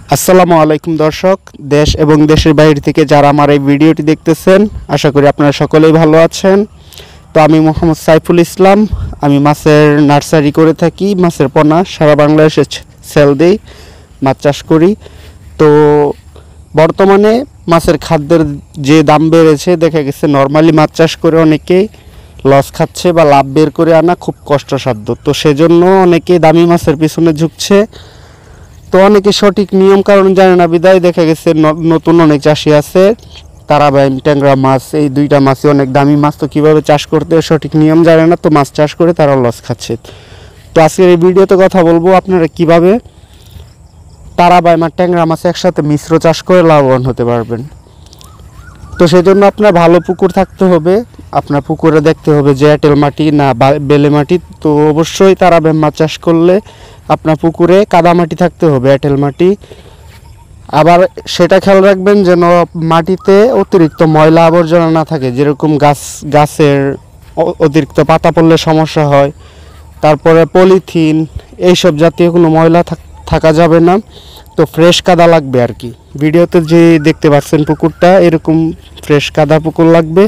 আসসালামু আলাইকুম দর্শক, দেশ এবং দেশের বাইরে থেকে যারা আমার এই ভিডিওটি দেখতেছেন, আশা করি আপনারা সকলেই ভালো আছেন। তো আমি মোহাম্মদ সাইফুল ইসলাম, আমি মাছের নার্সারি করে থাকি, মাছের পোনা সারা বাংলাদেশে সেল দিই, মাছ চাষ করি। তো বর্তমানে মাছের খাদ্যের যে দাম বেড়েছে, দেখা গেছে নর্মালি মাছ চাষ করে অনেকেই লস খাচ্ছে বা লাভ বের করে আনা খুব কষ্টসাধ্য। তো সেজন্য অনেকেই দামি মাছের পিছনে ঝুঁকছে। তো অনেকে সঠিক নিয়ম কারণ জানে না, বিদায় দেখা গেছে নতুন অনেক চাষি আছে, তারাবাইম, ট্যাংরা মাছ, এই দুইটা মাছই অনেক দামি মাছ। তো কীভাবে চাষ করতে সঠিক নিয়ম জানে না, তো মাছ চাষ করে তারা লস খাচ্ছে। তো আজকের এই ভিডিওতে কথা বলবো আপনারা কিভাবে তারাবাইম আর ট্যাংরা মাছ একসাথে মিশ্র চাষ করে লাভবান হতে পারবেন। তো সেই জন্য আপনার ভালো পুকুর থাকতে হবে, আপনার পুকুরে দেখতে হবে যে এঁটেল মাটি না বেলে মাটি। তো অবশ্যই তারাবাইম মাছ চাষ করলে আপনার পুকুরে কাদা মাটি থাকতে হবে, এঁটেল মাটি। আবার সেটা খেয়াল রাখবেন যেন মাটিতে অতিরিক্ত ময়লা আবর্জনা না থাকে, যেরকম গাছের অতিরিক্ত পাতা পড়লে সমস্যা হয়, তারপরে পলিথিন, এইসব জাতীয় কোনো ময়লা থাকা যাবে না। তো ফ্রেশ কাদা লাগবে আর কি। ভিডিওতে যে দেখতে পাচ্ছেন পুকুরটা, এরকম ফ্রেশ কাদা পুকুর লাগবে।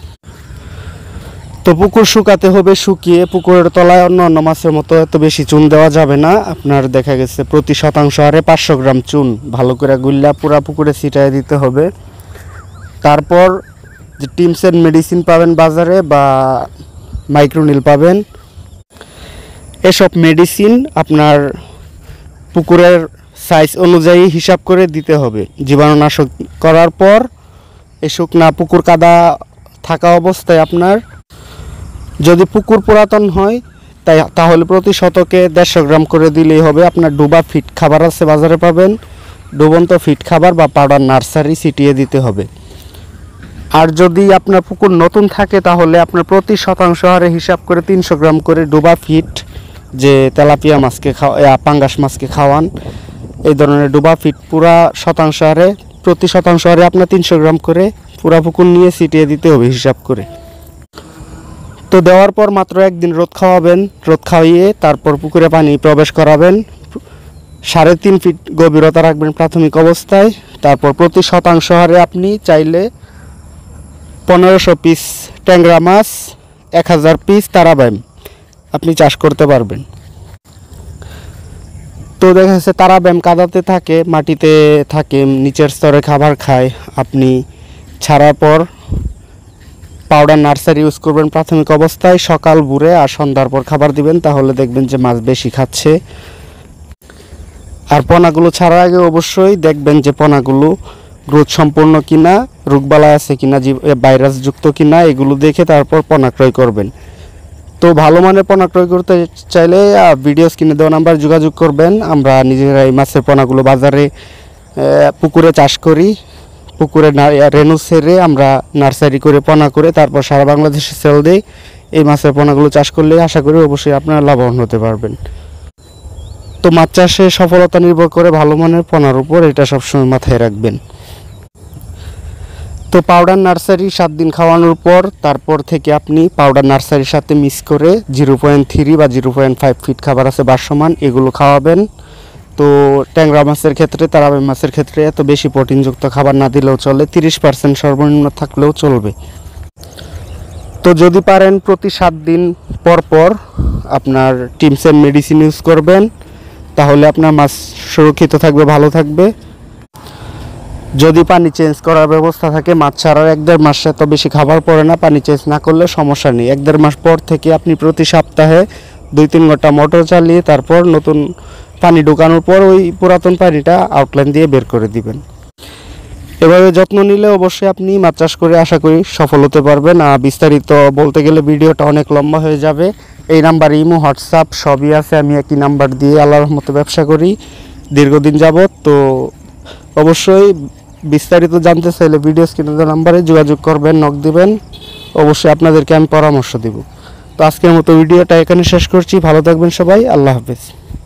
তো পুকুর শুকাতে হবে, শুকিয়ে পুকুরের তলায় অন্য অন্য মাছের মতো এত বেশি চুন দেওয়া যাবে না। আপনার দেখা গেছে প্রতি শতাংশ হারে 500 গ্রাম চুন ভালো করে গুল্লা পুরা পুকুরে ছিটায় দিতে হবে। তারপর যে টিমসেন মেডিসিন পাবেন বাজারে বা মাইক্রোনিল পাবেন, এসব মেডিসিন আপনার পুকুরের সাইজ অনুযায়ী হিসাব করে দিতে হবে। জীবাণুনাশক করার পর এই শুকনা পুকুর কাদা থাকা অবস্থায় আপনার, যদি পুকুর পুরাতন হয় তাহলে প্রতি শতকে 150 গ্রাম করে দিলেই হবে। আপনার ডুবা ফিট খাবার আছে বাজারে পাবেন, ডুবন্ত ফিট খাবার বা পাউডার নার্সারি ছিটিয়ে দিতে হবে। আর যদি আপনার পুকুর নতুন থাকে তাহলে আপনার প্রতি শতাংশ হারে হিসাব করে 300 গ্রাম করে ডুবা ফিট, যে তেলাপিয়া মাছকে পাঙ্গাস মাছকে খাওয়ান, এই ধরনের ডুবা ফিট পুরা শতাংশ হারে প্রতি শতাংশ হারে আপনার 300 গ্রাম করে পুরা পুকুর নিয়ে ছিটিয়ে দিতে হবে হিসাব করে। তো দেওয়ার পর মাত্র একদিন রোদ খাওয়াবেন, রোদ খাওয়িয়ে তারপর পুকুরে পানি প্রবেশ করাবেন। 3.5 ফিট গভীরতা রাখবেন প্রাথমিক অবস্থায়। তারপর প্রতি শতাংশ হারে আপনি চাইলে 1500 পিস ট্যাংরা মাছ, 1000 পিস তারাবাইম আপনি চাষ করতে পারবেন। তো দেখা যাচ্ছে তারাবাইম কাদাতে থাকে, মাটিতে থাকে, নিচের স্তরে খাবার খায়। আপনি ছাড়ার পর পাউডার নার্সারি ইউজ করবেন প্রাথমিক অবস্থায়, সকাল ভোরে আর সন্ধ্যার পর খাবার দিবেন, তাহলে দেখবেন যে মাছ বেশি খাচ্ছে। আর পোনাগুলো ছাড়ার আগে অবশ্যই দেখবেন যে পোনাগুলো গ্রোথ সম্পূর্ণ কিনা, রোগবালাই আছে কিনা, ভাইরাস যুক্ত কিনা, এগুলো দেখে তারপর পোনা ক্রয় করবেন। তো ভালো মানের পোনা ক্রয় করতে চাইলে ভিডিও স্ক্রিনে দেওয়া নাম্বার যোগাযোগ করবেন। আমরা নিজেরাই মাছের পোনাগুলো বাজারে পুকুরে চাষ করি, পুকুরে রেনু ছেড়ে আমরা নার্সারি করে পোনা করে তারপর সারা বাংলাদেশে সেল দেই। এই মাছের পোনাগুলো চাষ করলে আশা করি অবশ্যই আপনারা লাভবান হতে পারবেন। তো মাছ চাষে সফলতা নির্ভর করে ভালো মানের পোনার উপর, এটা সবসময় মাথায় রাখবেন। তো পাউডার নার্সারি 7 দিন খাওয়ানোর পর তারপর থেকে আপনি পাউডার নার্সারির সাথে মিক্স করে 0.3 বা 0.5 ফিট খাবার আছে ভাসমান, এগুলো খাওয়াবেন। তো ট্যাংরা মাছের ক্ষেত্রে, তারাবাইম মাছের ক্ষেত্রে এত বেশি প্রোটিনযুক্ত খাবার না দিলেও চলে, 30% সর্বনিম্ন থাকলেও চলবে। তো যদি পারেন প্রতি 7 দিন পর পর আপনার টিমসেন মেডিসিন ইউজ করবেন, তাহলে আপনার মাছ সুরক্ষিত থাকবে, ভালো থাকবে। যদি পানি চেঞ্জ করার ব্যবস্থা থাকে, মাছ ছাড়ার 1-1.5 মাস এত বেশি খাবার পড়ে না, পানি চেঞ্জ না করলে সমস্যা নেই। 1-1.5 মাস পর থেকে আপনি প্রতি সপ্তাহে 2-3 ঘন্টা মোটর চালিয়ে তারপর নতুন পানি ঢোকানোর পর ওই পুরাতন পানিটা আউটলাইন দিয়ে বের করে দিবেন। এভাবে যত্ন নিলে অবশ্যই আপনি মাছ চাষ করে আশা করি সফল হতে পারবেন। আর বিস্তারিত বলতে গেলে ভিডিওটা অনেক লম্বা হয়ে যাবে। এই নাম্বারে ইমো, হোয়াটসঅ্যাপ সবই আছে, আমি একই নাম্বার দিয়ে আল্লাহর রহমতে ব্যবসা করি দীর্ঘদিন যাবত। তো অবশ্যই বিস্তারিত জানতে চাইলে ভিডিও স্ক্রিনে নাম্বারে যোগাযোগ করবেন, নক দিবেন, অবশ্যই আপনাদেরকে আমি পরামর্শ দিব। তো আজকের মতো ভিডিওটা এখানে শেষ করছি। ভালো থাকবেন সবাই, আল্লাহ হাফেজ।